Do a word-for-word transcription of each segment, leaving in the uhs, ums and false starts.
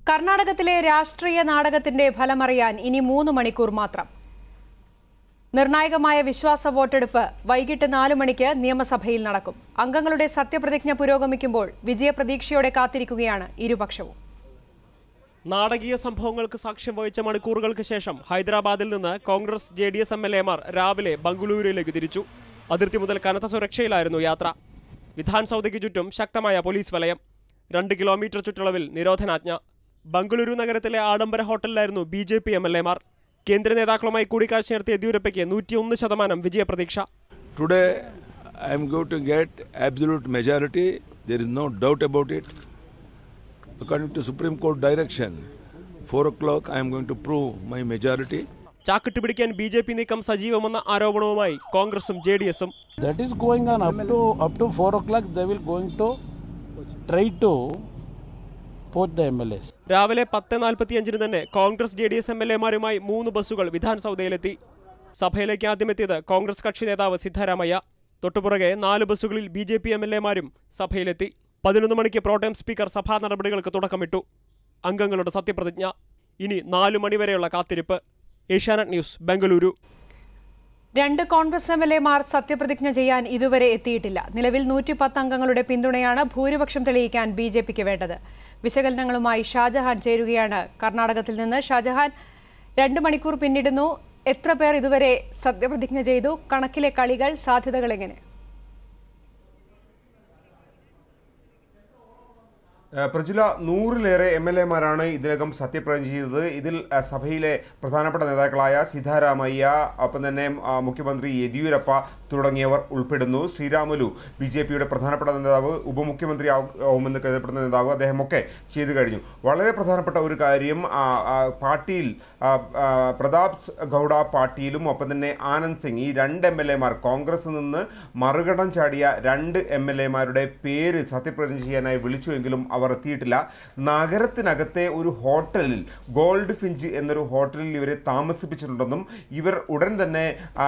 കർണാടകത്തിലെ രാഷ്ട്രീയ നാടകത്തിന്റെ ഫലമറിയാൻ ഇനി മൂന്ന് മണിക്കൂർ മാത്രം. നിർണായകമായ വിശ്വാസ വോട്ടെടുപ്പ് വൈകിട്ട് നാലു മണിക്ക് നിയമസഭയിൽ നടക്കും. അംഗങ്ങളുടെ സത്യപ്രതിജ്ഞ പുരോഗമിക്കുമ്പോൾ വിജയപ്രതീക്ഷയോടെ കാത്തിരിക്കുകയാണ് ഇരുപക്ഷവും. നാടകീയ സംഭവങ്ങൾക്ക് സാക്ഷ്യം വഹിച്ച മണിക്കൂറുകൾക്ക് ശേഷം ഹൈദരാബാദിൽ നിന്ന് Congress J D S M L എമാർ രാവിലെ ബംഗളൂരുവിലേക്ക് തിരിച്ചു. അതിർത്തി മുതൽ കനത്ത സുരക്ഷയിലായിരുന്നു യാത്ര. വിധാൻ സൗദയ്ക്ക് ചുറ്റും ശക്തമായ പോലീസ് വലയം. രണ്ട് കിലോമീറ്റർ ചുറ്റളവിൽ നിരോധനാജ്ഞ. ബംഗളൂരു നഗരത്തിലെ ആഡംബര ഹോട്ടലിലായിരുന്നു B J P M L എമാർ. കേന്ദ്ര നേതാക്കളുമായി കൂടിക്കാഴ്ച നടത്തിയ യെദ്യൂരപ്പയ്ക്ക് നൂറ്റിയൊന്ന് ശതമാനം വിജയപ്രതീക്ഷ. Today I am going to get absolute majority. There is no doubt about it. According to Supreme Court direction, four o'clock I am going to prove my majority. ചാക്കിട്ട് പിടിക്കാൻ B J P നീക്കം സജീവമെന്ന ആരോപണവുമായി കോൺഗ്രസും J D എസും. That is going on up to up to four o'clock. They will going to try to put the M L As. രാവിലെ പത്ത് നാൽപ്പത്തിയഞ്ചിന് തന്നെ Congress J D S M L എമാരുമായി മൂന്ന് ബസ്സുകൾ വിധാൻ സൗദയിലെത്തി. സഭയിലേക്ക് ആദ്യമെത്തിയത് കോൺഗ്രസ് കക്ഷി നേതാവ് സിദ്ധാരാമയ്യ. തൊട്ടുപുറകെ നാല് ബസ്സുകളിൽ B J P M L എമാരും സഭയിലെത്തി. പതിനൊന്ന് മണിക്ക് പ്രോട്ടേം സ്പീക്കർ സഭാ നടപടികൾക്ക് തുടക്കമിട്ടു. അംഗങ്ങളുടെ സത്യപ്രതിജ്ഞ. ഇനി നാലു മണിവരെയുള്ള കാത്തിരിപ്പ്. ഏഷ്യാനെറ്റ് ന്യൂസ്, ബംഗളൂരു. രണ്ട് കോൺഗ്രസ് എം എൽ എമാർ സത്യപ്രതിജ്ഞ ചെയ്യാൻ ഇതുവരെ എത്തിയിട്ടില്ല. നിലവിൽ നൂറ്റി പത്ത് അംഗങ്ങളുടെ പിന്തുണയാണ് ഭൂരിപക്ഷം തെളിയിക്കാൻ ബി ജെ പിക്ക് വേണ്ടത്. വിശകലനങ്ങളുമായി ഷാജഹാൻ ചേരുകയാണ് കർണാടകത്തിൽ നിന്ന്. ഷാജഹാൻ, രണ്ട് മണിക്കൂർ പിന്നിടുന്നു. എത്ര പേർ ഇതുവരെ സത്യപ്രതിജ്ഞ ചെയ്തു? കണക്കിലെ കളികൾ, സാധ്യതകൾ എങ്ങനെ? പ്രജുല, നൂറിലേറെ എം എൽ എമാരാണ് ഇതിനകം സത്യപ്രതിജ്ഞ ചെയ്തത്. ഇതിൽ സഭയിലെ പ്രധാനപ്പെട്ട നേതാക്കളായ സിദ്ധാരാമയ്യ, ഒപ്പം തന്നെ മുഖ്യമന്ത്രി യെദ്യൂരപ്പ തുടങ്ങിയവർ ഉൾപ്പെടുന്നു. ശ്രീരാമുലു, ബി ജെ പിയുടെ പ്രധാനപ്പെട്ട നേതാവ്, ഉപമുഖ്യമന്ത്രി ആവുമെന്ന് കരുതപ്പെടുന്ന നേതാവ്, അദ്ദേഹമൊക്കെ ചെയ്തു കഴിഞ്ഞു. വളരെ പ്രധാനപ്പെട്ട ഒരു കാര്യം, പാട്ടീൽ പ്രതാപ് ഗൗഡ പാട്ടീലും ഒപ്പം തന്നെ ആനന്ദ് സിംഗ്, ഈ രണ്ട് എം എൽ എമാർ കോൺഗ്രസിൽ നിന്ന് മറുകടം ചാടിയ രണ്ട് എം എൽ എമാരുടെ പേര് സത്യപ്രതിജ്ഞ ചെയ്യാനായി വിളിച്ചുവെങ്കിലും അവർ എത്തിയിട്ടില്ല. നഗരത്തിനകത്തെ ഒരു ഹോട്ടലിൽ, ഗോൾഡ് ഫിഞ്ച് എന്നൊരു ഹോട്ടലിൽ ഇവരെ താമസിപ്പിച്ചിട്ടുണ്ടെന്നും ഇവർ ഉടൻ തന്നെ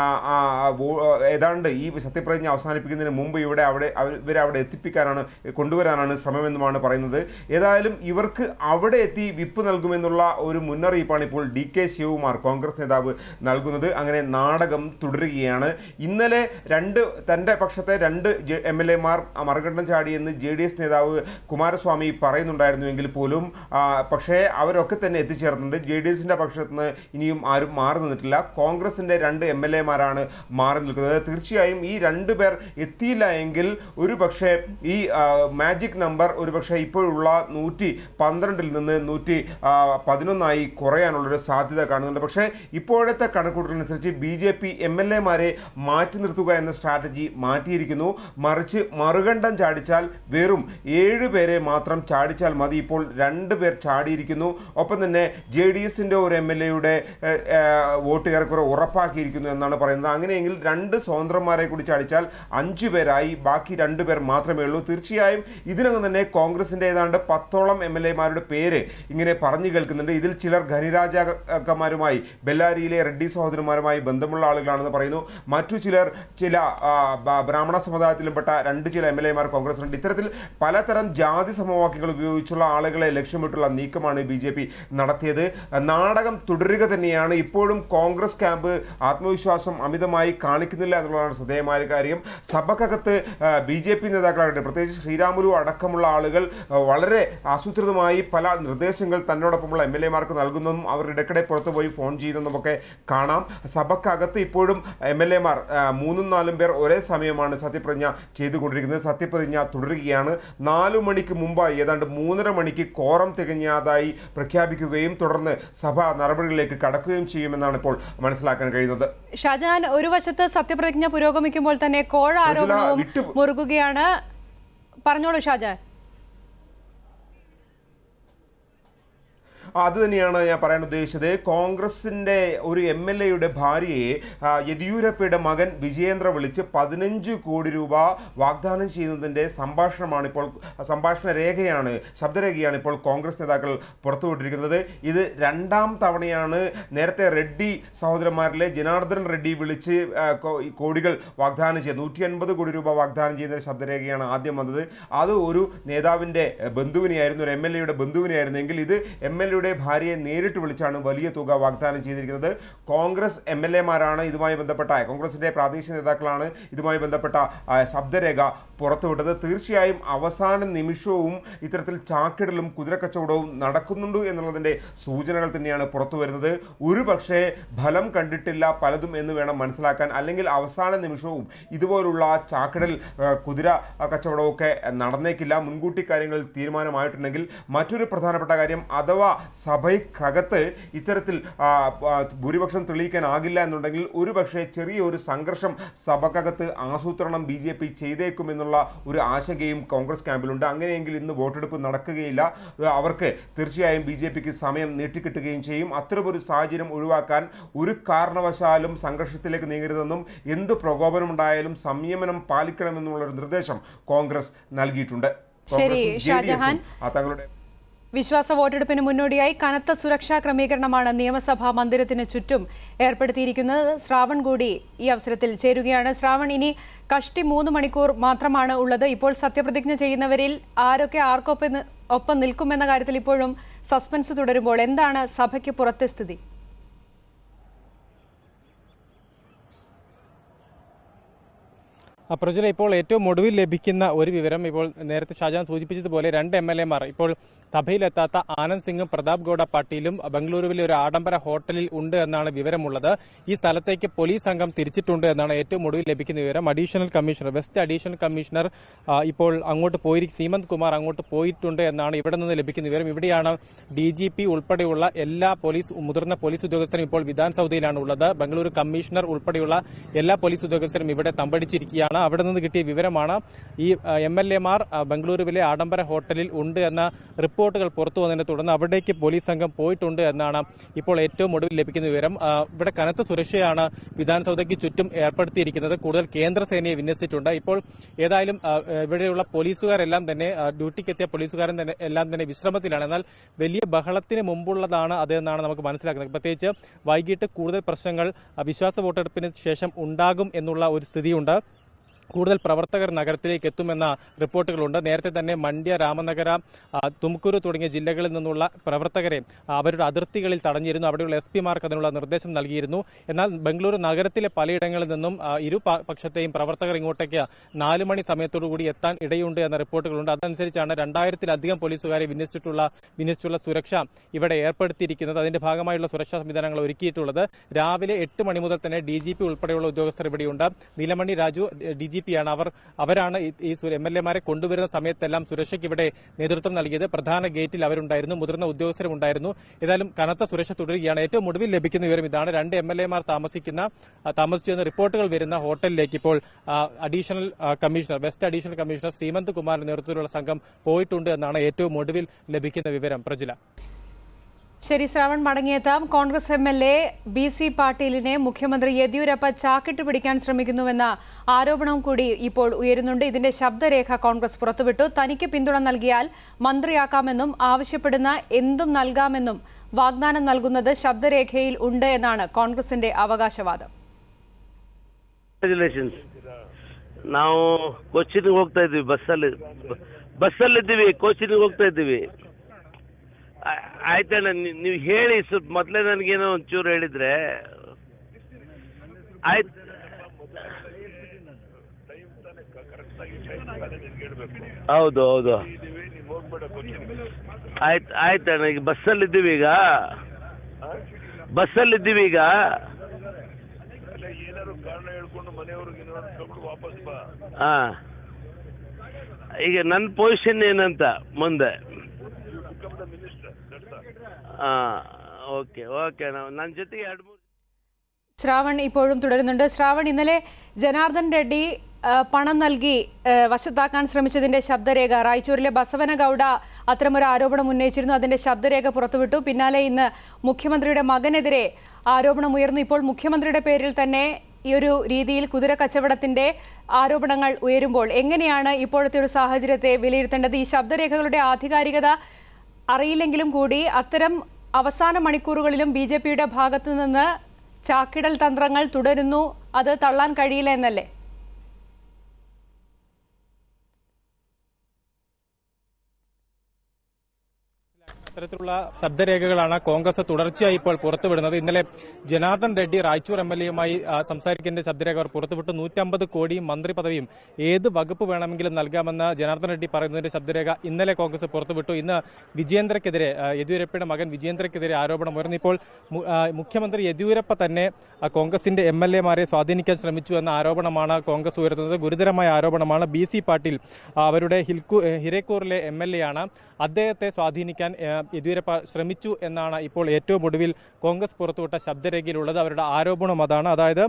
ഏതാണ്ട് ഈ സത്യപ്രതിജ്ഞ അവസാനിപ്പിക്കുന്നതിന് മുമ്പ് ഇവിടെ അവിടെ ഇവരെ അവിടെ എത്തിപ്പിക്കാനാണ് കൊണ്ടുവരാനാണ് ശ്രമമെന്നുമാണ് പറയുന്നത്. ഏതായാലും ഇവർക്ക് അവിടെ എത്തി വിപ്പ് നൽകുമെന്നുള്ള ഒരു മുന്നറിയിപ്പാണ് ഇപ്പോൾ ഡി കെ ശിവകുമാർ, കോൺഗ്രസ് നേതാവ്, നൽകുന്നത്. അങ്ങനെ നാടകം തുടരുകയാണ്. ഇന്നലെ രണ്ട് തൻ്റെ പക്ഷത്തെ രണ്ട് എം എൽ എമാർ മറുകണ്ഠം ചാടിയെന്ന് ജെ ഡി എസ് നേതാവ് കുമാരസ്വാമി പറയുന്നുണ്ടായിരുന്നുവെങ്കിൽ പോലും പക്ഷേ അവരൊക്കെ തന്നെ എത്തിച്ചേർന്നുണ്ട്. ജെ ഡി എസിൻ്റെ പക്ഷത്ത് നിന്ന് ഇനിയും ആരും മാറി നിന്നിട്ടില്ല. കോൺഗ്രസിൻ്റെ രണ്ട് എം എൽ എമാരാണ് മാറി നിൽക്കുന്നത്. തീർച്ചയായും ഈ രണ്ടു പേർ എത്തിയില്ല എങ്കിൽ ഒരു പക്ഷേ ഈ മാജിക് നമ്പർ ഒരു പക്ഷേ ഇപ്പോഴുള്ള നൂറ്റി പന്ത്രണ്ടിൽ നിന്ന് നൂറ്റി പതിനൊന്നായി കുറയാനുള്ളൊരു സാധ്യത കാണുന്നുണ്ട്. പക്ഷേ ഇപ്പോഴത്തെ കണക്കൂട്ടലനുസരിച്ച് B J P M L എമാരെ മാറ്റി നിർത്തുക എന്ന സ്ട്രാറ്റജി മാറ്റിയിരിക്കുന്നു. മറിച്ച് മറുകണ്ഠം ചാടിച്ചാൽ വെറും ഏഴ് പേരെ മാത്രം ചാടിച്ചാൽ മതി. ഇപ്പോൾ രണ്ട് പേർ ചാടിയിരിക്കുന്നു. ഒപ്പം തന്നെ ജെ ഡി എസിൻ്റെ ഒരു എം എൽ എയുടെ വോട്ട് ഏറെക്കുറെ ഉറപ്പാക്കിയിരിക്കുന്നു എന്നാണ് പറയുന്നത്. അങ്ങനെയെങ്കിൽ രണ്ട് സ്വതന്ത്രന്മാരെ കൂടി ചാടിച്ചാൽ അഞ്ചു പേരായി, ബാക്കി രണ്ടു പേർ മാത്രമേ ഉള്ളൂ. തീർച്ചയായും ഇതിനകം തന്നെ കോൺഗ്രസിൻ്റെ ഏതാണ്ട് പത്തോളം എം എൽ എമാരുടെ പേര് ഇങ്ങനെ പറഞ്ഞു കേൾക്കുന്നുണ്ട്. ഇതിൽ ചിലർ ഖനിരാജാക്കന്മാരുമായി, ബെല്ലാരിയിലെ റെഡ്ഡി സഹോദരന്മാരുമായി ബന്ധമുള്ള ആളുകളാണെന്ന് പറയുന്നു. മറ്റു ചിലർ ചില ബ്രാഹ്മണ സമുദായത്തിലുംപ്പെട്ട രണ്ട് ചില എം എൽ എമാർ കോൺഗ്രസിനുണ്ട്. ഇത്തരത്തിൽ പലതരം ജാതി സമവാക്യങ്ങൾ ഉപയോഗിച്ചുള്ള ആളുകളെ ലക്ഷ്യമിട്ടുള്ള നീക്കമാണ് ബി ജെ പി നടത്തിയത്. നാടകം തുടരുക തന്നെയാണ്. ഇപ്പോഴും കോൺഗ്രസ് ക്യാമ്പ് ആത്മവിശ്വാസം അമിതമായി കാണിക്കുന്നില്ല എന്നുള്ളതാണ് ശ്രദ്ധേയമായ കാര്യം. സഭക്കകത്ത് ബി ജെ പി നേതാക്കളാകട്ടെ, പ്രത്യേകിച്ച് ശ്രീരാമുലു അടക്കമുള്ള ആളുകൾ വളരെ ആസൂത്രിതമായി പല നിർദ്ദേശങ്ങൾ തന്നോടൊപ്പമുള്ള എം എൽ എമാർക്ക് നൽകുന്നതും അവർ ഇടയ്ക്കിടെ പുറത്തുപോയി ഫോൺ ചെയ്യുന്നതുമൊക്കെ കാണാം. സഭക്കകത്ത് ഇപ്പോഴും എം എൽ എമാർ മൂന്നും നാലും പേർ ഒരേ സമയമാണ് സത്യപ്രതിജ്ഞ ചെയ്തുകൊണ്ടിരിക്കുന്നത്. സത്യപ്രതിജ്ഞ തുടരുകയാണ്. നാലു മണിക്ക് മുമ്പായി ഏതാണ്ട് മൂന്നര മണിക്ക് കോറം തികഞ്ഞതായി പ്രഖ്യാപിക്കുകയും തുടർന്ന് സഭ നടപടികളിലേക്ക് കടക്കുകയും ചെയ്യുമെന്നാണ് ഇപ്പോൾ മനസ്സിലാക്കാൻ കഴിയുന്നത്. ഷാജഹാൻ, ഒരു വശത്ത് സത്യപ്രതിജ്ഞ പുരോഗമിക്കുമ്പോൾ തന്നെ കോഴ ആരോപണവും മുറുകുകയാണ്. പറഞ്ഞോളൂ ഷാജഹാൻ. അത് തന്നെയാണ് ഞാൻ പറയാൻ ഉദ്ദേശിച്ചത്. കോൺഗ്രസിൻ്റെ ഒരു എം എൽ എയുടെ ഭാര്യയെ യെദ്യൂരപ്പയുടെ മകൻ വിജയേന്ദ്ര വിളിച്ച് പതിനഞ്ച് കോടി രൂപ വാഗ്ദാനം ചെയ്യുന്നതിൻ്റെ സംഭാഷണമാണ് ഇപ്പോൾ സംഭാഷണ രേഖയാണ് ശബ്ദരേഖയാണ് ഇപ്പോൾ കോൺഗ്രസ് നേതാക്കൾ പുറത്തുവിട്ടിരിക്കുന്നത്. ഇത് രണ്ടാം തവണയാണ്. നേരത്തെ റെഡ്ഡി സഹോദരന്മാരിലെ ജനാർദ്ദൻ റെഡ്ഡി വിളിച്ച് കോടികൾ വാഗ്ദാനം ചെയ്ത് നൂറ്റി അൻപത് കോടി രൂപ വാഗ്ദാനം ചെയ്യുന്ന ശബ്ദരേഖയാണ് ആദ്യം വന്നത്. അത് ഒരു നേതാവിൻ്റെ ബന്ധുവിനെയായിരുന്നു, ഒരു എം എൽ എയുടെ ബന്ധുവിനെയായിരുന്നെങ്കിൽ ഇത് എം എൽ എയുടെ ഭാര്യയെ നേരിട്ട് വിളിച്ചാണ് വലിയ തുക വാഗ്ദാനം ചെയ്തിരിക്കുന്നത്. കോൺഗ്രസ് എം എൽ എമാരാണ് ഇതുമായി ബന്ധപ്പെട്ട കോൺഗ്രസിൻ്റെ പ്രാദേശിക നേതാക്കളാണ് ഇതുമായി ബന്ധപ്പെട്ട ശബ്ദരേഖ പുറത്തുവിട്ടത്. തീർച്ചയായും അവസാന നിമിഷവും ഇത്തരത്തിൽ ചാക്കിടലും കുതിരക്കച്ചവടവും നടക്കുന്നുണ്ട് എന്നുള്ളതിൻ്റെ സൂചനകൾ തന്നെയാണ് പുറത്തു വരുന്നത്. ഒരു പക്ഷേ ഫലം കണ്ടിട്ടില്ല പലതും എന്ന് വേണം മനസ്സിലാക്കാൻ. അല്ലെങ്കിൽ അവസാന നിമിഷവും ഇതുപോലുള്ള ചാക്കിടൽ കുതിര കച്ചവടമൊക്കെ നടന്നേക്കില്ല. മുൻകൂട്ടി കാര്യങ്ങൾ തീരുമാനമായിട്ടുണ്ടെങ്കിൽ മറ്റൊരു പ്രധാനപ്പെട്ട കാര്യം, അഥവാ സഭയ്ക്കകത്ത് ഇത്തരത്തിൽ ഭൂരിപക്ഷം തെളിയിക്കാനാകില്ല എന്നുണ്ടെങ്കിൽ ഒരു പക്ഷേ ചെറിയൊരു സംഘർഷം സഭക്കകത്ത് ആസൂത്രണം ബി ജെ പി ചെയ്തേക്കുമെന്നുള്ള ഒരു ആശങ്കയും കോൺഗ്രസ് ക്യാമ്പിലുണ്ട്. അങ്ങനെയെങ്കിൽ ഇന്ന് വോട്ടെടുപ്പ് നടക്കുകയില്ല. അവർക്ക് തീർച്ചയായും ബി ജെ പിക്ക് സമയം നീട്ടിക്കിട്ടുകയും ചെയ്യും. അത്തരമൊരു സാഹചര്യം ഒഴിവാക്കാൻ ഒരു കാരണവശാലും സംഘർഷത്തിലേക്ക് നീങ്ങരുതെന്നും എന്ത് പ്രകോപനമുണ്ടായാലും സംയമനം പാലിക്കണമെന്നുള്ളൊരു നിർദ്ദേശം കോൺഗ്രസ് നൽകിയിട്ടുണ്ട്. ശരി ഷാജഹാൻ, തങ്ങളുടെ വിശ്വാസ വോട്ടെടുപ്പിന് മുന്നോടിയായി കനത്ത സുരക്ഷാ ക്രമീകരണമാണ് നിയമസഭാ മന്ദിരത്തിന് ചുറ്റും ഏർപ്പെടുത്തിയിരിക്കുന്നത്. ശ്രാവൺ കൂടി ഈ അവസരത്തിൽ ചേരുകയാണ്. ശ്രാവൺ, ഇനി കഷ്ടി മൂന്ന് മണിക്കൂർ മാത്രമാണ് ഉള്ളത്. ഇപ്പോൾ സത്യപ്രതിജ്ഞ ചെയ്യുന്നവരിൽ ആരൊക്കെ ആർക്കൊപ്പം ഒപ്പം നിൽക്കുമെന്ന കാര്യത്തിൽ ഇപ്പോഴും സസ്പെൻസ് തുടരുമ്പോൾ എന്താണ് സഭയ്ക്ക് പുറത്തെ സ്ഥിതി? പ്രജല, ഇപ്പോൾ ഏറ്റവും ഒടുവിൽ ലഭിക്കുന്ന ഒരു വിവരം, ഇപ്പോൾ നേരത്തെ ഷാജഹാൻ സൂചിപ്പിച്ചതുപോലെ രണ്ട് എം എൽ എമാർ ഇപ്പോൾ സഭയിലെത്താത്ത ആനന്ദ് സിംഗും പ്രതാപ് ഗൌഡ പാട്ടീലും ബംഗളൂരുവിലെ ഒരു ആഡംബര ഹോട്ടലിൽ ഉണ്ട് എന്നാണ് വിവരമുള്ളത്. ഈ സ്ഥലത്തേക്ക് പോലീസ് സംഘം തിരിച്ചിട്ടുണ്ട് എന്നാണ് ഏറ്റവും ഒടുവിൽ ലഭിക്കുന്ന വിവരം. Additional commissioner west additional commissioner ഇപ്പോൾ അങ്ങോട്ട് പോയി സീമന്ത് കുമാർ അങ്ങോട്ട് പോയിട്ടുണ്ട് എന്നാണ് ഇവിടെ നിന്ന് ലഭിക്കുന്ന വിവരം. ഇവിടെയാണ് ഡി ജി പി ഉൾപ്പെടെയുള്ള എല്ലാ പോലീസ് മുതിർന്ന പോലീസ് ഉദ്യോഗസ്ഥരും ഇപ്പോൾ വിധാൻ സൗദയിലാണ് ഉള്ളത്. ബംഗളൂരു കമ്മീഷണർ ഉൾപ്പെടെയുള്ള എല്ലാ പോലീസ് ഉദ്യോഗസ്ഥരും ഇവിടെ തമ്പടിച്ചിരിക്കുകയാണ്. അവിടെ നിന്ന് കിട്ടിയ വിവരമാണ് ഈ എം എൽ എമാർ ബംഗളൂരുവിലെ ആഡംബര ഹോട്ടലിൽ ഉണ്ട് എന്ന റിപ്പോർട്ടുകൾ പുറത്തു വന്നതിനെ തുടർന്ന് അവിടേക്ക് പോലീസ് സംഘം പോയിട്ടുണ്ട് എന്നാണ് ഇപ്പോൾ ഏറ്റവും ഒടുവിൽ ലഭിക്കുന്ന വിവരം. ഇവിടെ കനത്ത സുരക്ഷയാണ് വിധാൻ സൗദയ്ക്ക് ചുറ്റും ഏർപ്പെടുത്തിയിരിക്കുന്നത്. കൂടുതൽ കേന്ദ്ര സേനയെ വിന്യസിച്ചിട്ടുണ്ട്. ഇപ്പോൾ ഏതായാലും ഇവിടെയുള്ള പോലീസുകാരെല്ലാം തന്നെ ഡ്യൂട്ടിക്കെത്തിയ പോലീസുകാരൻ തന്നെ എല്ലാം തന്നെ വിശ്രമത്തിലാണ്. എന്നാൽ വലിയ ബഹളത്തിന് മുമ്പുള്ളതാണ് അതെന്നാണ് നമുക്ക് മനസ്സിലാക്കുന്നത്. പ്രത്യേകിച്ച് വൈകിട്ട് കൂടുതൽ പ്രശ്നങ്ങൾ വിശ്വാസ വോട്ടെടുപ്പിന് ശേഷം ഉണ്ടാകും എന്നുള്ള ഒരു സ്ഥിതിയുണ്ട്. കൂടുതൽ പ്രവർത്തകർ നഗരത്തിലേക്ക് എത്തുമെന്ന റിപ്പോർട്ടുകളുണ്ട്. നേരത്തെ തന്നെ മണ്ഡ്യ, രാമനഗര, തുംകുരു തുടങ്ങിയ ജില്ലകളിൽ നിന്നുള്ള പ്രവർത്തകരെ അവരുടെ അതിർത്തികളിൽ തടഞ്ഞിരുന്നു. അവിടെയുള്ള എസ് പിമാർക്ക് അതിനുള്ള നിർദ്ദേശം നൽകിയിരുന്നു. എന്നാൽ ബംഗളൂരു നഗരത്തിലെ പലയിടങ്ങളിൽ നിന്നും ഇരു പക്ഷത്തെയും പ്രവർത്തകർ ഇങ്ങോട്ടേക്ക് നാലു മണി സമയത്തോടുകൂടി എത്താൻ ഇടയുണ്ട് എന്ന റിപ്പോർട്ടുകളുണ്ട്. അതനുസരിച്ചാണ് രണ്ടായിരത്തിലധികം പോലീസുകാരെ വിന്യസിച്ചിട്ടുള്ള വിന്യസിച്ചുള്ള സുരക്ഷ ഇവിടെ ഏർപ്പെടുത്തിയിരിക്കുന്നത്. അതിന്റെ ഭാഗമായുള്ള സുരക്ഷാ സംവിധാനങ്ങൾ ഒരുക്കിയിട്ടുള്ളത്. രാവിലെ എട്ട് മണി മുതൽ തന്നെ ഡി ജി പി ഉൾപ്പെടെയുള്ള ഉദ്യോഗസ്ഥർ ഇവിടെയുണ്ട്. Neelamani Raju D G P ആണ്. അവർ അവരാണ് ഈ എം എൽ എമാരെ കൊണ്ടുവരുന്ന സമയത്തെല്ലാം സുരക്ഷയ്ക്ക് ഇവിടെ നേതൃത്വം നൽകിയത്. പ്രധാന ഗേറ്റിൽ അവരുണ്ടായിരുന്നു, മുതിർന്ന ഉദ്യോഗസ്ഥരും ഉണ്ടായിരുന്നു. ഏതായാലും കനത്ത സുരക്ഷ തുടരുകയാണ്. ഏറ്റവും ഒടുവിൽ ലഭിക്കുന്ന വിവരം ഇതാണ്. രണ്ട് എം എൽ എമാർ താമസിക്കുന്ന താമസിച്ചെന്ന റിപ്പോർട്ടുകൾ വരുന്ന ഹോട്ടലിലേക്ക് ഇപ്പോൾ additional commissioner west additional commissioner Seemanth കുമാറിന്റെ നേതൃത്വത്തിലുള്ള സംഘം പോയിട്ടുണ്ട് എന്നാണ് ഏറ്റവും ഒടുവിൽ ലഭിക്കുന്ന വിവരം. പ്രജില. ശരി ശ്രാവൺ, മടങ്ങിയെത്താം. Congress M L A B C പാട്ടീലിനെ മുഖ്യമന്ത്രി യെദ്യൂരപ്പ ചാക്കിട്ട് പിടിക്കാൻ ശ്രമിക്കുന്നുവെന്ന ആരോപണവും കൂടി ഇപ്പോൾ ഉയരുന്നുണ്ട്. ഇതിന്റെ ശബ്ദരേഖ കോൺഗ്രസ് പുറത്തുവിട്ടു. തനിക്ക് പിന്തുണ നൽകിയാൽ മന്ത്രിയാക്കാമെന്നും ആവശ്യപ്പെടുന്ന എന്തും നൽകാമെന്നും വാഗ്ദാനം നൽകുന്നത് ശബ്ദരേഖയിൽ ഉണ്ട് എന്നാണ് കോൺഗ്രസിന്റെ അവകാശവാദം. ನಾವು ಕೋಚಿನ್ಗೆ ಹೋಗ್ತಾ ಇದ್ವಿ, ಬಸ್ಸಲ್ಲಿ ಬಸ್ಸಲ್ಲಿದ್ದೀವಿ, ಕೋಚಿನ್ಗೆ ಹೋಗ್ತಾ ಇದ್ದೀವಿ. ಆಯ್ತಣ್ಣ, ನೀವು ಹೇಳಿ ಸ್ವಲ್ಪ ಮೊದಲೇ ನನಗೇನೋ ಒಂಚೂರು ಹೇಳಿದ್ರೆ ಆಯ್ತು. ಹೌದು ಹೌದು ಆಯ್ತು ಆಯ್ತಣ್ಣ. ಈಗ ಬಸ್ಸಲ್ಲಿದ್ದೀವಿ ಈಗ ಬಸ್ಸಲ್ಲಿದ್ದೀವಿ ಈಗ ಹಾ, ಈಗ ನನ್ನ ಪೊಸಿಷನ್ ಏನಂತ ಮುಂದೆ ഓക്കെ ഓക്കെ ನನ್ನ ಜೊತೆಗೆ ಎರಡು ಮೂರು ശ്രാവൺ ഇപ്പോഴും തുടരുന്നുണ്ട്. ശ്രാവൺ, ഇന്നലെ ജനാർദ്ദൻ റെഡ്ഡി പണം നൽകി വശത്താക്കാൻ ശ്രമിച്ചതിന്റെ ശബ്ദരേഖ റായ്ചൂരിലെ ബസവനഗൌഡ അത്തരമൊരു ആരോപണം ഉന്നയിച്ചിരുന്നു. അതിന്റെ ശബ്ദരേഖ പുറത്തുവിട്ടു. പിന്നാലെ ഇന്ന് മുഖ്യമന്ത്രിയുടെ മകനെതിരെ ആരോപണമുയർന്നു. ഇപ്പോൾ മുഖ്യമന്ത്രിയുടെ പേരിൽ തന്നെ ഈ ഒരു രീതിയിൽ കുതിര കച്ചവടത്തിന്റെ ആരോപണങ്ങൾ ഉയരുമ്പോൾ എങ്ങനെയാണ് ഇപ്പോഴത്തെ ഒരു സാഹചര്യത്തെ വിലയിരുത്തേണ്ടത്? ഈ ശബ്ദരേഖകളുടെ ആധികാരികത അറിയില്ലെങ്കിലും കൂടി അത്തരം അവസാന മണിക്കൂറുകളിലും ബി ജെ പിയുടെ ഭാഗത്തു നിന്ന് ചാക്കിടൽ തന്ത്രങ്ങൾ തുടരുന്നു. അത് തള്ളാൻ കഴിയില്ല എന്നല്ലേ? അത്തരത്തിലുള്ള ശബ്ദരേഖകളാണ് കോൺഗ്രസ് തുടർച്ചയായി ഇപ്പോൾ പുറത്തുവിടുന്നത്. ഇന്നലെ ജനാർദ്ദൻ റെഡ്ഡി റായ്ചൂർ എം എൽ എയുമായി സംസാരിക്കേണ്ട ശബ്ദരേഖ അവർ പുറത്തുവിട്ടു. നൂറ്റമ്പത് കോടിയും മന്ത്രി പദവിയും ഏത് വകുപ്പ് വേണമെങ്കിലും നൽകാമെന്ന് ജനാർദ്ദൻ റെഡ്ഡി പറയുന്നതിന്റെ ശബ്ദരേഖ ഇന്നലെ കോൺഗ്രസ് പുറത്തുവിട്ടു. ഇന്ന് വിജയേന്ദ്രക്കെതിരെ, യെദ്യൂരപ്പയുടെ മകൻ വിജയേന്ദ്രക്കെതിരെ ആരോപണം ഉയർന്നു. ഇപ്പോൾ മുഖ്യമന്ത്രി യെദ്യൂരപ്പ തന്നെ കോൺഗ്രസിന്റെ എം എൽ എമാരെ സ്വാധീനിക്കാൻ ശ്രമിച്ചു എന്ന ആരോപണമാണ് കോൺഗ്രസ് ഉയർത്തുന്നത്. ഗുരുതരമായ ആരോപണമാണ്. ബി സി പാട്ടീൽ അവരുടെ ഹിൽക്കൂ ഹിരേക്കൂറിലെ എം എൽ എ ആണ്. അദ്ദേഹത്തെ സ്വാധീനിക്കാൻ യെദ്യൂരപ്പ ശ്രമിച്ചു എന്നാണ് ഇപ്പോൾ ഏറ്റവും ഒടുവിൽ കോൺഗ്രസ് പുറത്തുവിട്ട ശബ്ദരേഖയിലുള്ളത്. അവരുടെ ആരോപണം അതാണ്. അതായത്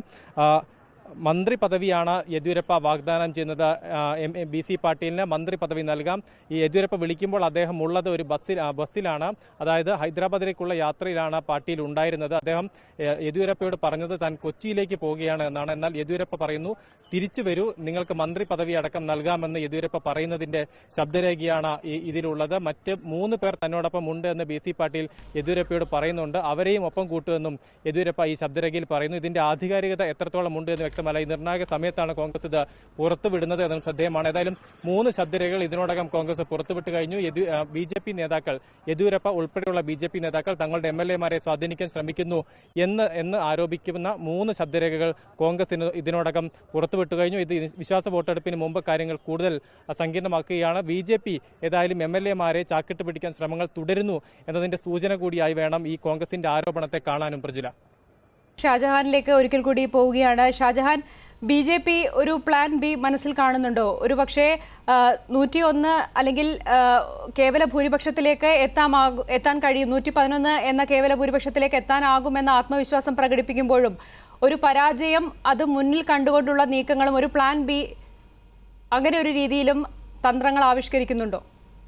മന്ത്രി പദവിയാണ് യെദ്യൂരപ്പ വാഗ്ദാനം ചെയ്യുന്നത്. എം ബി സി പാട്ടീലിന് മന്ത്രി പദവി നൽകാം. ഈ യെദ്യൂരപ്പ വിളിക്കുമ്പോൾ അദ്ദേഹം ഉള്ളത് ഒരു ബസ്സിൽ ബസ്സിലാണ് അതായത് ഹൈദരാബാദിലേക്കുള്ള യാത്രയിലാണ് പാട്ടീൽ ഉണ്ടായിരുന്നത്. അദ്ദേഹം യെദ്യൂരപ്പയോട് പറഞ്ഞത് താൻ കൊച്ചിയിലേക്ക് പോവുകയാണ് എന്നാണ്. എന്നാൽ യെദ്യൂരപ്പ പറയുന്നു തിരിച്ചു വരൂ, നിങ്ങൾക്ക് മന്ത്രി പദവി അടക്കം നൽകാമെന്ന് യെദ്യൂരപ്പ പറയുന്നതിന്റെ ശബ്ദരേഖയാണ് ഇതിലുള്ളത്. മറ്റ് മൂന്ന് പേർ തന്നോടൊപ്പം ഉണ്ട് എന്ന് ബി സി പാട്ടീൽ യെദ്യൂരപ്പയോട് പറയുന്നുണ്ട്. അവരെയും ഒപ്പം കൂട്ടുമെന്നും യെദ്യൂരപ്പ ഈ ശബ്ദരേഖയിൽ പറയുന്നു. ഇതിന്റെ ആധികാരികത എത്രത്തോളം ഉണ്ട് എന്ന് വ്യക്തമല്ല. ഈ നിർണായക സമയത്താണ് കോൺഗ്രസ് ഇത് പുറത്തുവിടുന്നത് എന്നും ശ്രദ്ധേയമാണ്. ഏതായാലും മൂന്ന് ശബ്ദരേഖകൾ ഇതിനോടകം കോൺഗ്രസ് പുറത്തുവിട്ട് കഴിഞ്ഞു. ബി ജെ പി നേതാക്കൾ, യെദ്യൂരപ്പ ഉൾപ്പെടെയുള്ള ബി ജെ പി നേതാക്കൾ തങ്ങളുടെ എം എൽ എമാരെ സ്വാധീനിക്കാൻ ശ്രമിക്കുന്നു എന്ന് എന്ന് ആരോപിക്കുന്ന മൂന്ന് ശബ്ദരേഖകൾ കോൺഗ്രസ് ഇതിനോടകം പുറത്തുവിട്ടു കഴിഞ്ഞു. ഇത് വിശ്വാസ വോട്ടെടുപ്പിന് മുമ്പ് കാര്യങ്ങൾ കൂടുതൽ സങ്കീർണമാക്കുകയാണ്. ബി ജെ പി ഏതായാലും എം എൽ എമാരെ ചാക്കിട്ട് പിടിക്കാൻ ശ്രമങ്ങൾ തുടരുന്നു എന്നതിന്റെ സൂചന കൂടിയായി വേണം ഈ കോൺഗ്രസിന്റെ ആരോപണത്തെ കാണാനും. പ്രജില, ഷാജഹാനിലേക്ക് ഒരിക്കൽ കൂടി പോവുകയാണ്. ഷാജഹാൻ, ബി ജെ പി ഒരു പ്ലാൻ ബി മനസ്സിൽ കാണുന്നുണ്ടോ? ഒരു പക്ഷേ നൂറ്റി ഒന്ന് അല്ലെങ്കിൽ കേവല ഭൂരിപക്ഷത്തിലേക്ക് എത്താമാകും എത്താൻ കഴിയും നൂറ്റി പതിനൊന്ന് എന്ന കേവല ഭൂരിപക്ഷത്തിലേക്ക് എത്താനാകുമെന്ന ആത്മവിശ്വാസം പ്രകടിപ്പിക്കുമ്പോഴും ഒരു പരാജയം അത് മുന്നിൽ കണ്ടുകൊണ്ടുള്ള നീക്കങ്ങളും ഒരു പ്ലാൻ ബി അങ്ങനെ ഒരു രീതിയിലും തന്ത്രങ്ങൾ ആവിഷ്കരിക്കുന്നുണ്ടോ?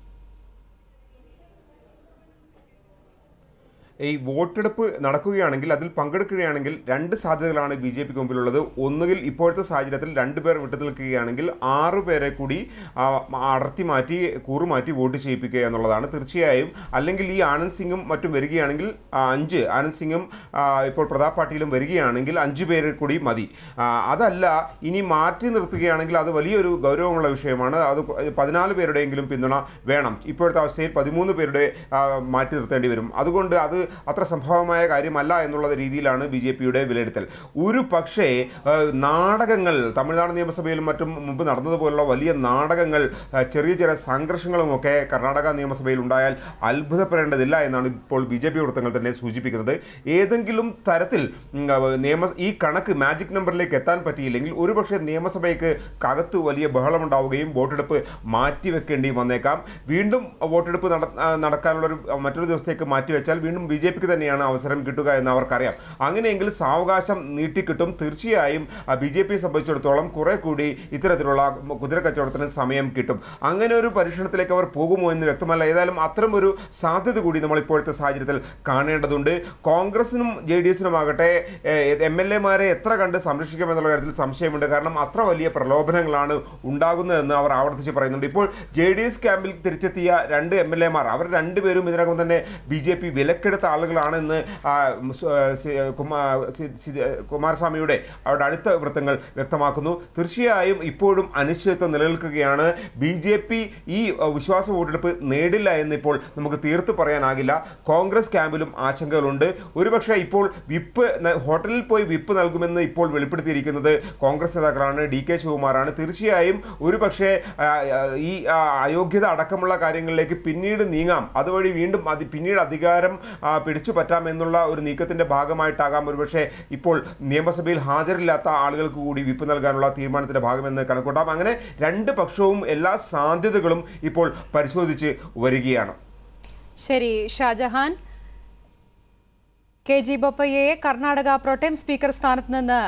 ഈ വോട്ടെടുപ്പ് നടക്കുകയാണെങ്കിൽ അതിൽ പങ്കെടുക്കുകയാണെങ്കിൽ രണ്ട് സാധ്യതകളാണ് ബി ജെ പിക്ക് മുമ്പിലുള്ളത്. ഒന്നുകിൽ ഇപ്പോഴത്തെ സാഹചര്യത്തിൽ രണ്ടുപേർ വിട്ടു നിൽക്കുകയാണെങ്കിൽ ആറു പേരെ കൂടി അടർത്തി മാറ്റി കൂറുമാറ്റി വോട്ട് ചെയ്യിപ്പിക്കുക എന്നുള്ളതാണ് തീർച്ചയായും. അല്ലെങ്കിൽ ഈ ആനന്ദ് സിംഗും മറ്റും വരികയാണെങ്കിൽ അഞ്ച് ആനന്ദ് സിംഗും ഇപ്പോൾ പ്രതാപ് പാട്ടീലും വരികയാണെങ്കിൽ അഞ്ചു പേര് കൂടി മതി. അതല്ല, ഇനി മാറ്റി നിർത്തുകയാണെങ്കിൽ അത് വലിയൊരു ഗൗരവമുള്ള വിഷയമാണ്. അത് പതിനാല് പേരുടെയെങ്കിലും പിന്തുണ വേണം. ഇപ്പോഴത്തെ അവസ്ഥയിൽ പതിമൂന്ന് പേരുടെ മാറ്റി നിർത്തേണ്ടി വരും. അതുകൊണ്ട് അത് അത്ര സംഭവമായ കാര്യമല്ല എന്നുള്ള രീതിയിലാണ് ബി ജെ പിയുടെ വിലയിരുത്തൽ. ഒരു പക്ഷേ നാടകങ്ങൾ തമിഴ്നാട് നിയമസഭയിലും മറ്റും മുമ്പ് നടന്നതുപോലുള്ള വലിയ നാടകങ്ങൾ, ചെറിയ ചെറിയ സംഘർഷങ്ങളുമൊക്കെ കർണാടക നിയമസഭയിൽ ഉണ്ടായാൽ അത്ഭുതപ്പെടേണ്ടതില്ല എന്നാണ് ഇപ്പോൾ ബി ജെ പി വൃത്തങ്ങൾ തന്നെ സൂചിപ്പിക്കുന്നത്. ഏതെങ്കിലും തരത്തിൽ നിയമ ഈ കണക്ക് മാജിക് നമ്പറിലേക്ക് എത്താൻ പറ്റിയില്ലെങ്കിൽ ഒരുപക്ഷെ നിയമസഭയ്ക്ക് കകത്ത് വലിയ ബഹളമുണ്ടാവുകയും വോട്ടെടുപ്പ് മാറ്റിവെക്കേണ്ടി വന്നേക്കാം. വീണ്ടും വോട്ടെടുപ്പ് നടക്കാനുള്ളൊരു മറ്റൊരു ദിവസത്തേക്ക് മാറ്റിവെച്ചാൽ വീണ്ടും ബി ജെ പിക്ക് തന്നെയാണ് അവസരം കിട്ടുക എന്ന് അവർക്കറിയാം. അങ്ങനെയെങ്കിൽ സാവകാശം നീട്ടിക്കിട്ടും. തീർച്ചയായും ബി ജെ പിയെ സംബന്ധിച്ചിടത്തോളം കുറെ കൂടി ഇത്തരത്തിലുള്ള കുതിര കച്ചവടത്തിന് സമയം കിട്ടും. അങ്ങനെ ഒരു പരീക്ഷണത്തിലേക്ക് അവർ പോകുമോ എന്ന് വ്യക്തമല്ല. ഏതായാലും അത്തരം ഒരു സാധ്യത കൂടി നമ്മൾ ഇപ്പോഴത്തെ സാഹചര്യത്തിൽ കാണേണ്ടതുണ്ട്. കോൺഗ്രസിനും ജെ ഡി എസിനുമാകട്ടെ എം എൽ എമാരെ എത്ര കണ്ട് സംരക്ഷിക്കുമെന്നുള്ള കാര്യത്തിൽ സംശയമുണ്ട്. കാരണം അത്ര വലിയ പ്രലോഭനങ്ങളാണ് ഉണ്ടാകുന്നതെന്ന് അവർ ആവർത്തിച്ച് പറയുന്നുണ്ട്. ഇപ്പോൾ ജെ ഡി എസ് ക്യാമ്പിൽ തിരിച്ചെത്തിയ രണ്ട് എം എൽ എമാർ അവർ രണ്ടുപേരും ഇതിനകം തന്നെ ബി ജെ പി വിലക്കെടുത്ത ആളുകളാണെന്ന് കുമാരസ്വാമിയുടെ അവരുടെ അടുത്ത വൃത്തങ്ങൾ വ്യക്തമാക്കുന്നു. തീർച്ചയായും ഇപ്പോഴും അനിശ്ചിതത്വം നിലനിൽക്കുകയാണ്. ബി ജെ പി ഈ വിശ്വാസ വോട്ടെടുപ്പ് നേടില്ല എന്നിപ്പോൾ നമുക്ക് തീർത്ത് പറയാനാകില്ല. കോൺഗ്രസ് ക്യാമ്പിലും ആശങ്കകളുണ്ട്. ഒരുപക്ഷെ ഇപ്പോൾ വിപ്പ് ഹോട്ടലിൽ പോയി വിപ്പ് നൽകുമെന്ന് ഇപ്പോൾ വെളിപ്പെടുത്തിയിരിക്കുന്നത് കോൺഗ്രസ് നേതാക്കളാണ്, ഡി കെ ശിവകുമാറാണ്. തീർച്ചയായും ഒരുപക്ഷെ ഈ അയോഗ്യത അടക്കമുള്ള കാര്യങ്ങളിലേക്ക് പിന്നീട് നീങ്ങാം. അതുവഴി വീണ്ടും പിന്നീട് അധികാരം പിടിച്ചു പറ്റാം എന്നുള്ള ഒരു നീക്കത്തിന്റെ ഭാഗമായിട്ടാകാം ഒരുപക്ഷെ ഇപ്പോൾ നിയമസഭയിൽ ഹാജരില്ലാത്ത ആളുകൾക്ക് കൂടി വിപ്പ് നൽകാനുള്ള തീരുമാനത്തിന്റെ ഭാഗമെന്ന് കണക്കൂട്ടാം. അങ്ങനെ രണ്ട് പക്ഷവും എല്ലാ സാധ്യതകളും ഇപ്പോൾ പരിശോധിച്ച് വരികയാണ്. ശരി ഷാജഹാൻ, കെ ജി ബൊപ്പയ്യയെ കർണാടക പ്രോട്ടേം സ്പീക്കർ സ്ഥാനത്ത് നിന്ന്